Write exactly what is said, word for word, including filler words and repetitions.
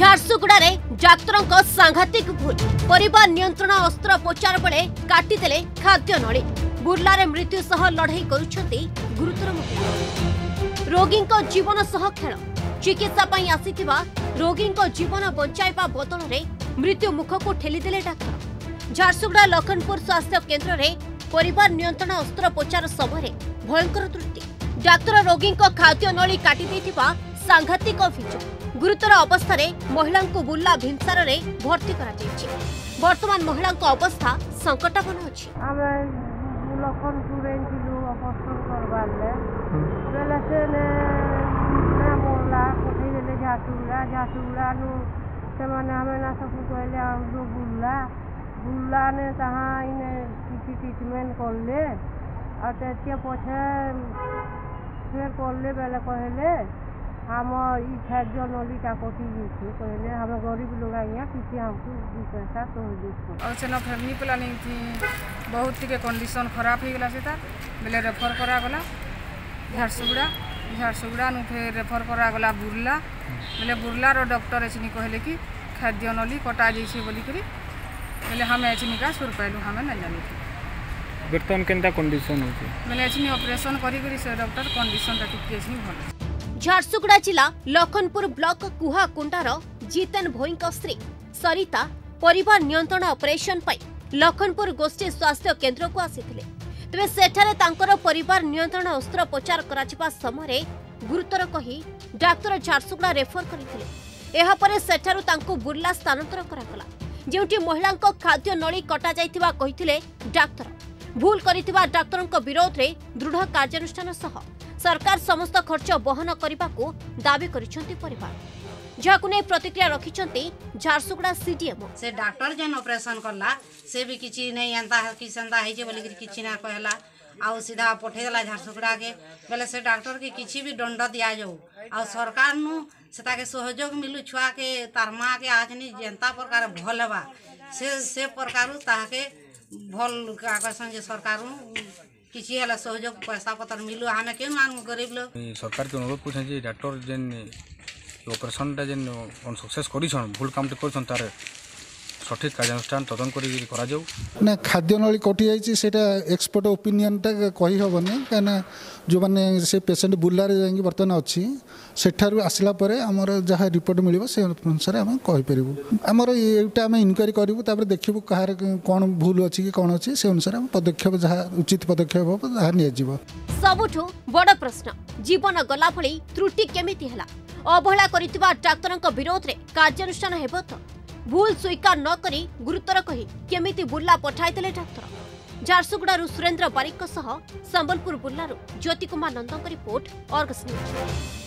झारसुगुड़े doctor सांघातिक भूल परिवार नियंत्रण अस्त्रोपचार बेले काटिदेले खाद्य नली बुर्लारे मृत्यु सह लड़ाई करुछंती गुरुतर महिला रोगी जीवन सह खेल चिकित्सा पई आसीथिबा रोगी जीवन बचाइबा बदल में मृत्यु मुख को ठेलीदेले डाक्तर। झारसुगुड़ा लखनपुर स्वास्थ्य केन्द्र में परिवार नियंत्रण अस्त्रोपचार समय भयंकर त्रुटि डाक्तर रोगी खाद्य नली काटी सांघातिक अभियोग गुरुतर अवस्था महिला को बुर्ला भीमसार भर्ती वर्तमान महिला अवस्था संकटापन्न अच्छी बुर्ला ने किसी ट्रिटमेंट करले पछे फिर करले बेले कहले हम ई खाद्य नलीटा कटी जाइए कहले हम गरीब लोग आइया किसी हमको दू पैसा तो और से फैमिली प्लानिंग थी बहुत टी कंडीशन खराब हो गला से बेले रेफर करा गला झारसुगुड़ा झारसुगुड़ा नु फिर रेफर करा गला बुर्ला बेले बुर्ला रो डॉक्टर एचनी कहले कि खाद्य नली कटा जाइए बोली करी बेले हम एचनी का सुर पाइलु हम न जानी बर्तमान केनता कंडीशन होची बेले एचनी ऑपरेशन करी करी से डॉक्टर कंडीशन ता टिके एचनी भल। झारसुगुड़ा जिला लखनपुर ब्लॉक कुहाकुंडार जितेन भोई स्त्री सरिता परिवार नियंत्रण ऑपरेशन पाई लखनपुर गोष्ठी स्वास्थ्य केन्द्र को आसीथिले तेबे सेठारे तांकर परिवार नियंत्रण अस्त्रोपचार कराजिबा समय गुरुतर कही डाक्तर झारसुगुड़ा रेफर करथिले। एहा परे सेठारु तांको बुर्ला स्थानांतर करागला जेउठी महिला खाद्य नली कटा जाइथिबा कहिथिले डाक्तर भूल करिथिबा डाक्टरक विरोध रे दृढ़ कार्यानुष्ठान सह सरकार समस्त खर्च बहन करने को दाबी करिसेंती परिवार जहां नहीं प्रतिक्रिया रखिछंती झारसुगुड़ा सीडीएमओ से डॉक्टर जेन ऑपरेशन करला से भी किछि नहीं एंता कि संता है जे बोली किछि ना कहला आ सीधा पठेला झारसुगुड़ा के बेले से डॉक्टर के किछि भी दंड दिया जाऊ आ सरकार नु सेता के सहयोग मिलु छुआ के तार मां के आजनी जनता प्रकार भल बा से से प्रकार ताके भल आकर्षण जे सरकार किसी हला सहयोग पैसा पतर मिलू हमें क्यों मान गरीब लोग सरकार के अनुरोध पूछे जे डॉक्टर जेन ऑपरेशन टा जेन ऑन सक्सेस करिसन भूल काम करिसन तार सठिक कार्यानुष्ठान तदन करी करा जाऊ ना खाद्य नली कटि जाइछि सेटा एक्सपर्ट ओपिनियन टा कहि होबनी काना जो माने से पेशेंट बुर्ला रे जाई बर्तन अछि सेठारु आसला परे हमर जहा रिपोर्ट मिलिबो से अनुसार हम कहि परिबु हमर एटा हम इनक्वायरी करिवु तापर देखिबु कहार कोन भूल अछि कि कोन अछि से अनुसार हम पदक्षेप जहा उचित पदक्षेप हो जहा निया जीवो। सबुठु बड़ प्रश्न जीवन गला भली त्रुटि केमिति हला अवहेला करितबा डाक्टरक विरोध रे कार्यानुष्ठान हेबो तो भूल स्वीकार न करी गुरुतर कही केमिति बुर्ला पठाइदेले डाक्तर। झारसुगुड़ारू सुरेंद्र बारिक संबलपुर बुर्लारू ज्योति कुमार नंदक रिपोर्ट अर्गस न्यूज।